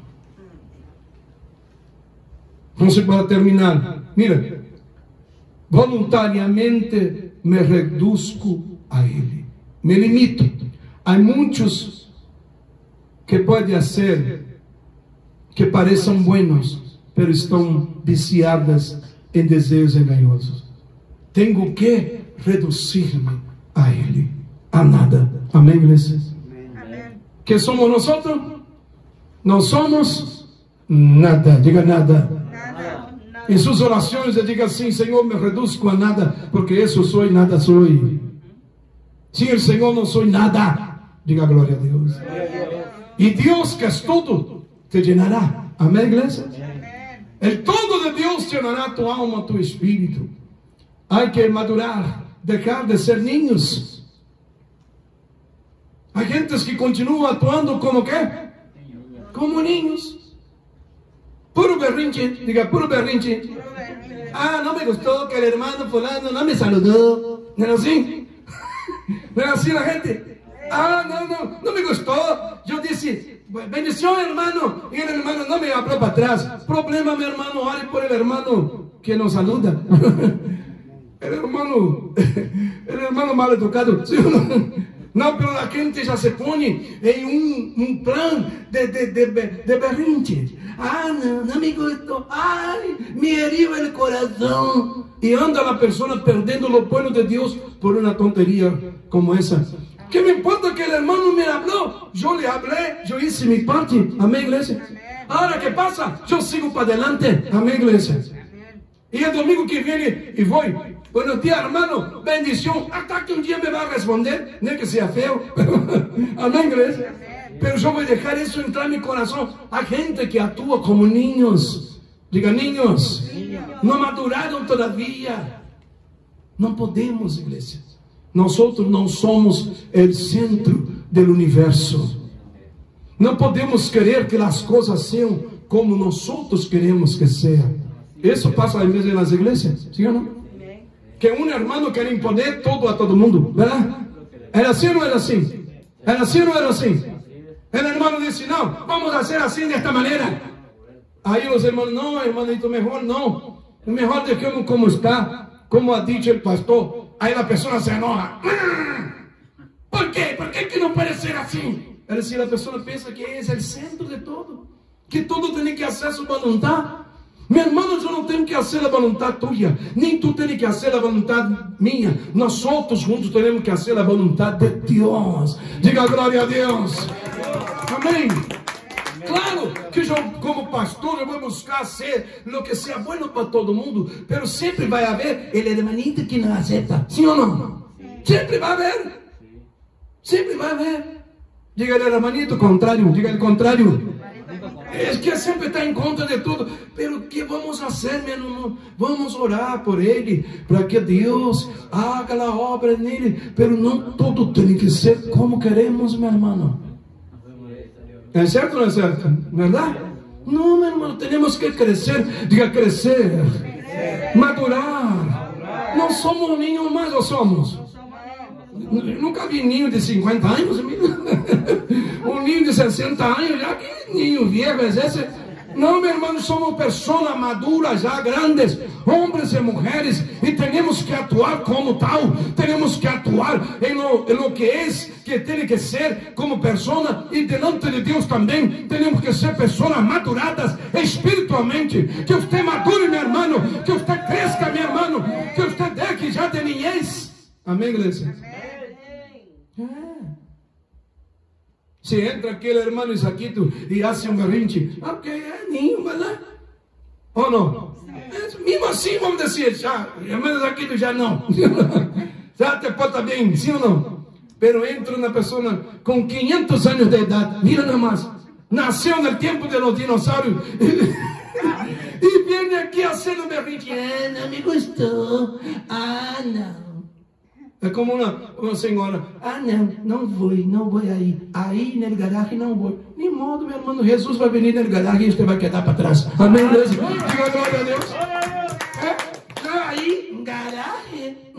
Então, para terminar, mira, voluntariamente me reduzco a Ele, me limito. Há muitos que podem ser, que pareçam buenos, pero estão viciadas em desejos engañosos. Tenho que reduzir-me a Ele, a nada. Amém, igreja? Amém. Que somos nós? Não somos nada. Diga nada. Nada. Em suas orações, diga assim: Senhor, me reduzco a nada, porque isso sou e nada sou. Sem o Senhor não sou nada. Diga glória a Deus. E Deus, que é tudo, te llenará. Amém, igreja? El todo de Deus llenará tu alma, tu espírito. Hay que madurar, dejar de ser niños. Há gentes que continuam atuando como quê? Como niños. Puro berrinche, diga puro berrinche. Ah, não me gostou que el hermano fulano não me saludou. Não é assim? Não é assim a gente? Ah, não me gostou. Eu disse, bendición hermano, y el hermano no me habló para atrás. Problema, mi hermano, ore por el hermano que nos saluda. El hermano mal educado, ¿sí o no? No, pero la gente ya se pone en un plan de berrinche. Ah, no me gustó. Ay, me herió el corazón. Y anda la persona perdiendo lo bueno de Dios por una tontería como esa. ¿Qué me importa que el hermano me habló? Yo le hablé, yo hice mi parte. Amén, iglesia. Ahora, ¿qué pasa? Yo sigo para adelante. Amén, iglesia. Y el domingo que viene y voy. Buenos días, hermano. Bendición. Hasta que un día me va a responder. No es que sea feo. Amén, iglesia. Pero yo voy a dejar eso entrar en mi corazón. Hay gente que actúa como niños. Diga, niños. No maduraron todavía. No podemos, iglesia. Nosotros não somos o centro do universo. Não podemos querer que as coisas sejam como nós queremos que sejam. Isso passa às vezes nas igrejas, sim ou não? Que um irmão quer imponer todo a todo mundo, verdade? Era assim ou não era assim? Era assim ou não era assim? O irmão disse, não, vamos fazer assim desta maneira. Aí os irmãos, não, hermanito, melhor não. Melhor deixemos como está, como ha dicho o pastor. Aí a pessoa se enoja. ¿Por quê? ¿Por qué que não pode ser assim? É decir, a pessoa pensa que é o centro de todo. Que todo tem que fazer sua vontade. Meu irmão, eu não tenho que fazer a vontade tua. Nem tu tens que fazer a vontade minha. Nós outros juntos temos que fazer a vontade de Deus. Diga glória a Deus. Amém. Claro que eu, como pastor, eu vou buscar ser o que seja bueno para todo mundo, mas sempre vai haver o hermanito que não aceita, sim ou não? Sempre vai haver, sempre vai haver. Diga ele, hermanito, contrário, diga ele, contrário. É que sempre está em conta de tudo, mas o que vamos fazer, meu irmão? Vamos orar por ele, para que Deus haga a obra nele, mas não tudo tem que ser como queremos, meu irmão. ¿Es cierto o no es cierto? ¿Verdad? No, mi hermano, tenemos que crecer. Diga crecer. Madurar. No somos niños más, ¿o somos? Nunca vi niño de 50 años. Un niño de 60 años, ya que niño viejo es ese. No, mi hermano, somos personas maduras, ya grandes, hombres y mujeres, y tenemos que actuar como tal, tenemos que actuar en lo que es, que tiene que ser como persona, y delante de Dios también, tenemos que ser personas maduradas espiritualmente, que usted madure, mi hermano, que usted crezca, mi hermano, que usted deje ya de niñez. Amén, iglesia. Se entra aquele hermano Isaquito e hace um berrinche, ok, é ninho, ¿verdad? Ou não? Mesmo assim, vamos dizer, já, hermano Isaquito já não. Já te porta bem, sim ou não? Pero entra una persona con 500 años de edad, mira nada más, nació en el tiempo de los dinosaurios, y viene aquí haciendo berrinche. No me gustó. No. Es como una señora. No voy ahí. Ahí en el garaje no voy. Ni modo, mi hermano. Jesús va a venir en el garaje y usted va a quedar para atrás. Amén. Diga gloria a Dios. Ahí, un garaje.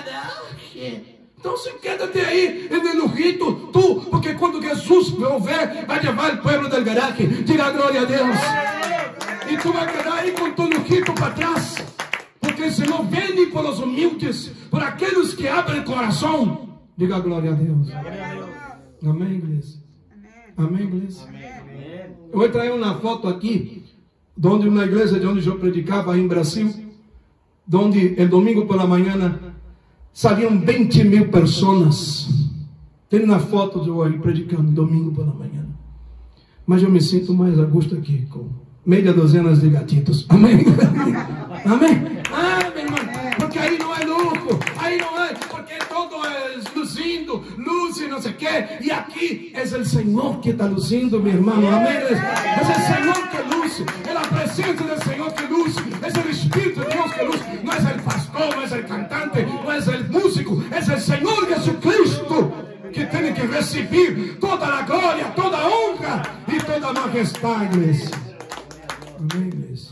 Entonces quédate ahí en el lujito, tú, porque cuando Jesús volver, va a llevar al pueblo del garaje. Diga gloria a Dios. Y tú vas a quedar ahí con tu lujito para atrás. Porque el Señor viene por los humildes, por aquellos que abren el corazón. Diga gloria a Dios. Amén, iglesia. Amén, iglesia. Eu vou trazer uma foto aqui, donde uma igreja de onde eu predicava em Brasil, donde el domingo por la mañana salían 20.000 personas. Tem uma foto de eu aí predicando domingo por la mañana. Mas eu me sinto mais a gusto aqui, com meia dozena de gatitos. Amém? Amém? Meu irmão, porque aí não é luxo, aí não é, porque todo é luzindo, luz e não sei o que, e aqui é o Senhor que está luzindo, meu irmão, amém? É o Senhor que luce, é a presença do Senhor que luce, é o Espírito de Deus que luce, não é o pastor, não é o cantante, não é o músico, é o Senhor Jesucristo que tem que receber toda a glória, toda a honra e toda a majestade, igreja. Amém, igreja.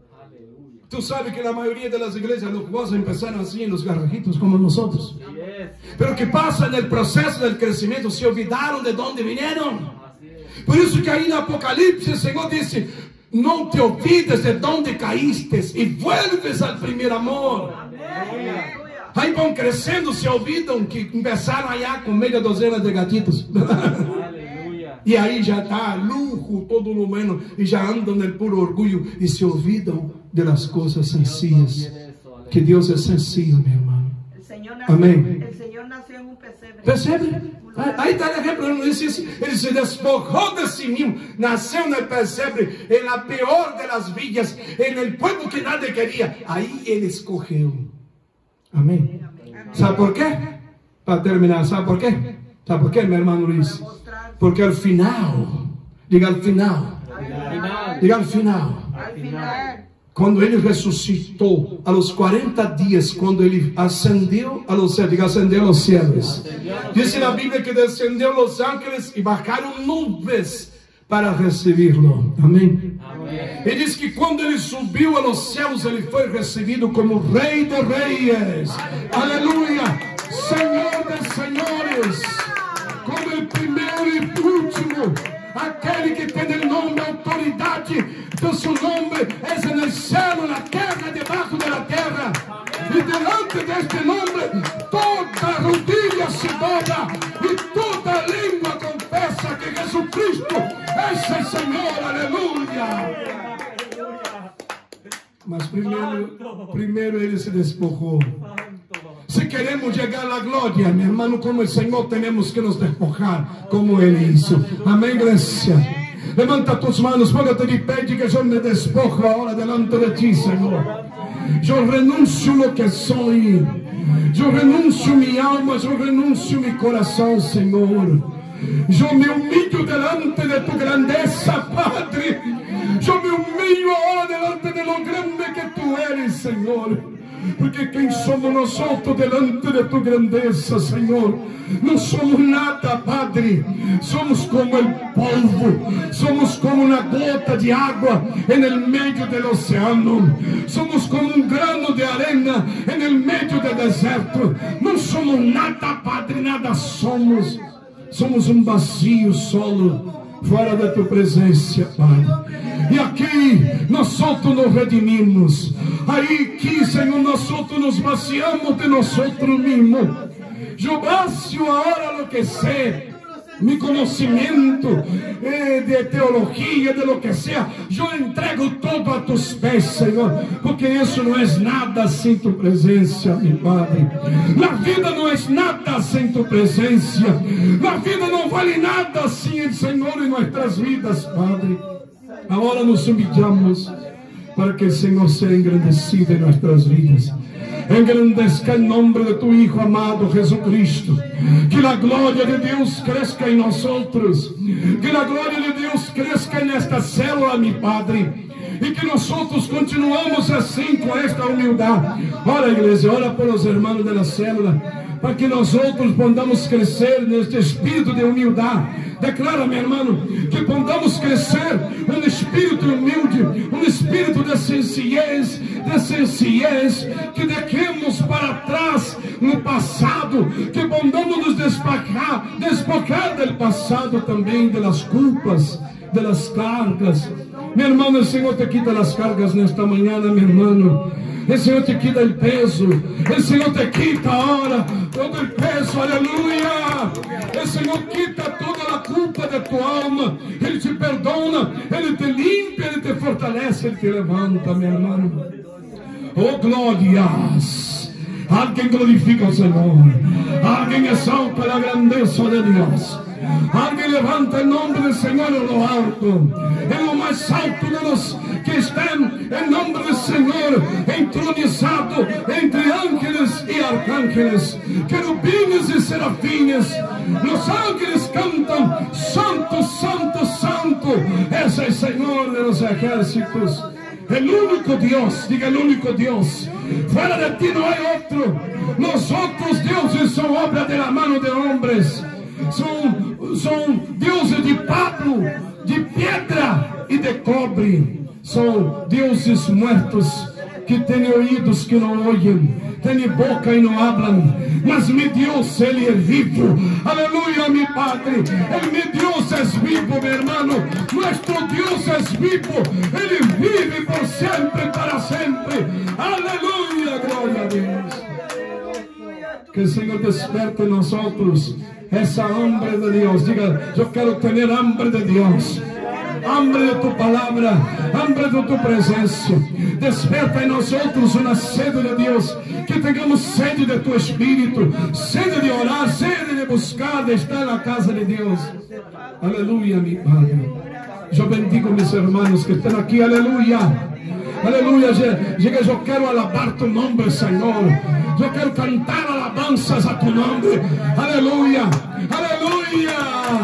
Tú sabes que la mayoría de las iglesias lujosas empezaron así en los garajitos como nosotros. Pero que pasa en el proceso del crecimiento, se olvidaron de dónde vinieron. Por eso que ahí en Apocalipsis el Señor dice, no te olvides de dónde caíste y vuelves al primer amor. Ahí van creciendo, se olvidan que empezaron allá con media docena de gatitos. Y ahí ya está lujo, todo lo menos, y ya andan en el puro orgullo y se olvidan de las cosas sencillas. Que Dios es sencillo, mi hermano. Amén. El Señor nació en un pesebre. ¿Pesebre? Ahí está el ejemplo. Él se despojó de sí mismo. Nació en el pesebre, en la peor de las villas, en el pueblo que nadie quería. Ahí Él escogió. Amén. ¿Sabe por qué? Para terminar, ¿sabe por qué? ¿Sabe por qué, mi hermano Luis? Porque al final, diga al final, diga al final, cuando Él resucitó a los 40 días, cuando Él ascendió a los cielos, diga ascendió a los cielos, dice la Biblia que descendió los ángeles y bajaron nubes para recibirlo. Amén. Y dice que cuando Él subió a los cielos, Él fue recibido como Rey de Reyes. Aleluya. Señor de Señores. Como el primero y último, aquel que tiene el nombre, autoridad, de su nombre es en el cielo, en la tierra, debajo de la tierra. Y delante de este nombre, toda rodilla se dobla y toda lengua confesa que Jesucristo es el Señor. Aleluya. Mas primero Él se despojó. Si queremos llegar a la gloria, mi hermano, como el Señor, tenemos que nos despojar como Él hizo. Amén, iglesia. Levanta tus manos, póngate de pé y que yo me despojo ahora delante de ti, Señor. Yo renuncio lo que soy. Yo renuncio mi alma, yo renuncio mi corazón, Señor. Yo me humillo delante de tu grandeza, Padre. Yo me humillo ahora delante de lo grande que tú eres, Señor. Porque quem somos nosotros delante de tu grandeza, Señor? No somos nada, Padre. Somos como el polvo. Somos como una gota de agua en el medio del océano. Somos como un grano de arena en el medio del desierto. No somos nada, Padre, nada somos. Somos un vacío solo, fora de tu presença, Pai. E aqui nós nos redimimos. Aí que, Senhor, nós nos vaciamos de nós mesmos. Eu vacio agora lo que sei, mi conhecimento de teologia, de lo que seja. Eu entrego todo a tus pés, Senhor, porque isso não é nada sem tu presença, meu Padre. Na vida não é nada sem tu presença. Na vida não vale nada sem o Senhor em nossas vidas, Padre. Agora nos humilhamos para que el Señor sea engrandecido en nuestras vidas. Engrandezca el nombre de tu Hijo amado Jesucristo. Que la gloria de Dios crezca en nosotros. Que la gloria de Dios crezca en esta célula, mi Padre. E que nós outros continuamos assim, com esta humildade. Ora, igreja, ora pelos irmãos da célula, para que nós outros podamos crescer neste espírito de humildade. Declara, meu irmão, que podamos crescer um espírito humilde, um espírito de sencillez, que deixemos para trás no passado, que podamos nos despojar do passado também, das culpas, das cargas. Meu irmão, o Senhor te quita as cargas nesta manhã, meu irmão. O Senhor te quita o peso. O Senhor te quita agora todo o peso, aleluia. O Senhor quita toda a culpa de tua alma. Ele te perdona, Ele te limpa, Ele te fortalece, Ele te levanta, meu irmão. Oh, glórias. Alguém glorifica o Senhor. Alguém exalta a grandeza de Deus. Alguém levanta o nome do Senhor em lo alto, em lo mais alto de los que estão em nome do Senhor, entronizado entre ángeles e arcángeles, querubines e serafines. Os ángeles cantam: Santo, Santo, Santo, esse é o Senhor de los ejércitos. El único Dios, diga el único Dios. Fuera de ti no hay otro. Los otros dioses son obra de la mano de hombres. São deuses de papo, de pedra e de cobre. São deuses mortos que têm ouvidos que não ouvem, têm boca e não falam. Mas meu Deus, Ele é vivo. Aleluia, meu Padre. Meu Deus é vivo, meu irmão. Nosso Deus é vivo. Ele vive por sempre, para sempre. Aleluia, glória a Deus. Que o Senhor desperte em nós essa hambre de Deus. Diga: eu quero ter hambre de Deus, hambre de tu palavra, hambre de tu presença. Desperta em nós uma sede de Deus, que tenhamos sede de tu Espírito, sede de orar, sede de buscar, de estar na casa de Deus. Aleluia, meu Padre. Eu bendigo meus irmãos que estão aqui. Aleluia. Aleluia. Diga: eu quero alabar tu nome, Senhor. Eu quero cantar alabanças a tu nome. Aleluia. Aleluia.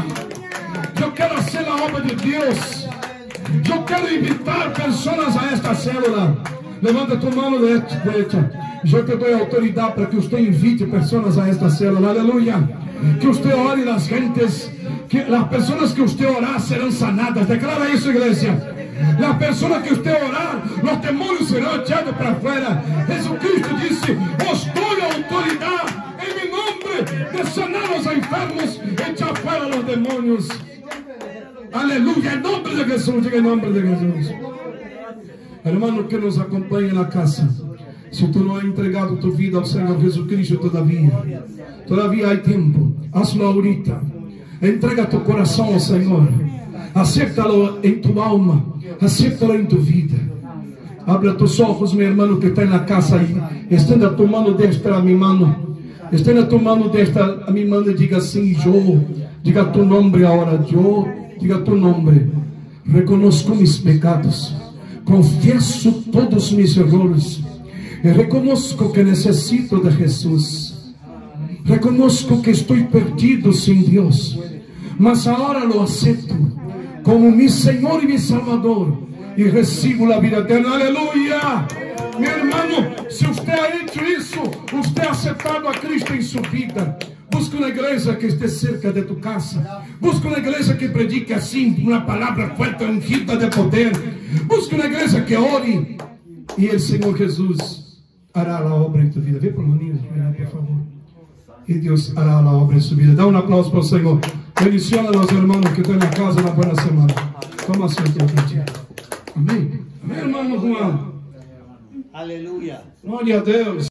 Eu quero fazer a obra de Deus. Eu quero invitar pessoas a esta célula. Levanta tu mão direita. Eu te dou autoridade para que você invite pessoas a esta célula. Aleluia. Que você ore as gentes. Que as pessoas que você orar serão sanadas. Declara isso, igreja. La persona que usted orar, los demonios serán echados para afuera. Jesucristo disse: os doy autoridade em mi nombre de sanar los enfermos, echar fuera los demonios. Aleluya, en nombre de Jesús. Diga: en nombre de Jesús. Hermano que nos acompanha na casa, se tu não has entregado tu vida ao Senhor Jesucristo todavía hay tempo. Hazlo ahorita. Entrega tu coração ao Senhor. Acéptalo em tu alma. Acéptalo em tu vida. Abra tus ojos, meu irmão que está na casa aí. Estenda tu mano destra a minha mano. Estenda tu mano destra a minha mano e diga assim: eu. Diga tu nome agora. Eu. Diga tu nome. Reconozco mis pecados. Confesso todos mis errores. E reconozco que necessito de Jesus. Reconozco que estou perdido sem Deus. Mas agora lo acepto como mi Senhor e mi Salvador, e recibo a vida eterna. Aleluia! Meu irmão, se você ha hecho isso, você ha aceptado a Cristo em sua vida. Busca uma igreja que esteja cerca de tu casa. Busca uma igreja que predique assim, uma palavra fuerte, ungida de poder. Busca uma igreja que ore, e o Senhor Jesus hará a obra em tu vida. Vê por mim, por favor. E Deus hará a obra em sua vida. Dá um aplauso para o Senhor. Bendición a los hermanos que están en la casa. Una buena semana. Toma asiento. Amén. Amén, hermano Juan. Aleluya. Gloria a Deus.